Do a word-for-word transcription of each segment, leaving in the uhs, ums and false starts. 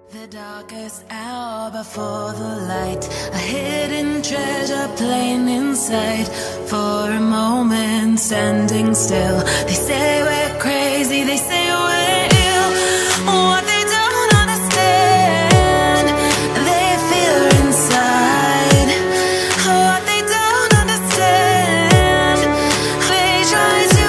The darkest hour before the light, a hidden treasure plain in sight. For a moment standing still, they say we're crazy, they say we're ill. What they don't understand, they feel inside. What they don't understand, they try to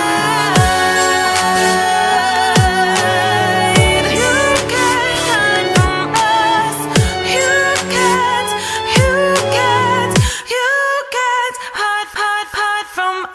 hide. You can't hide from us. You can't, you can't, you can't hide, hide, hide from us.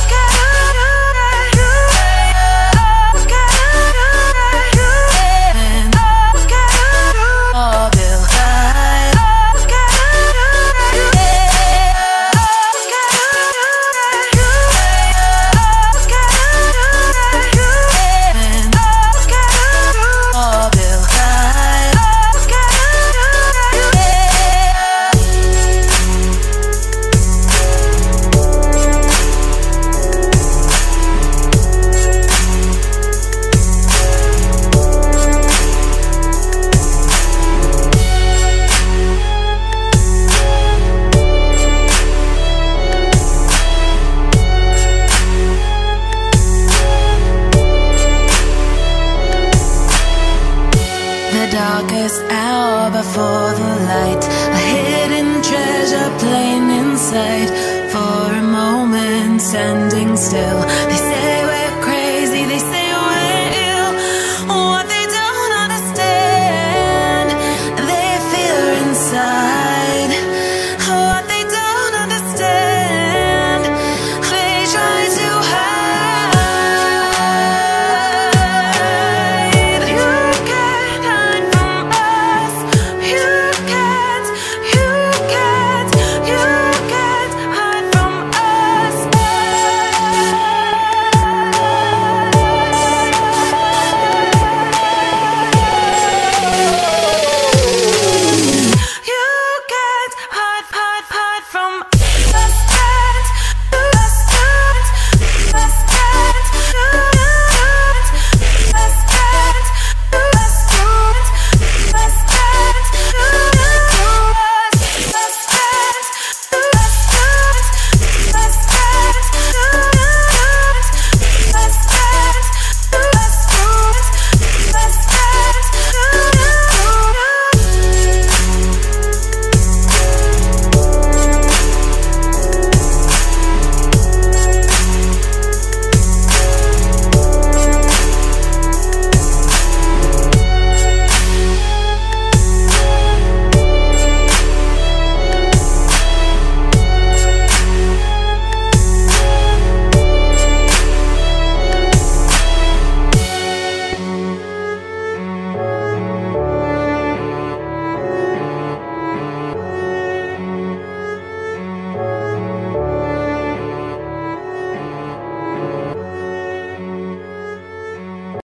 The darkest hour before the light, a hidden treasure plain in sight. For a moment standing still, they say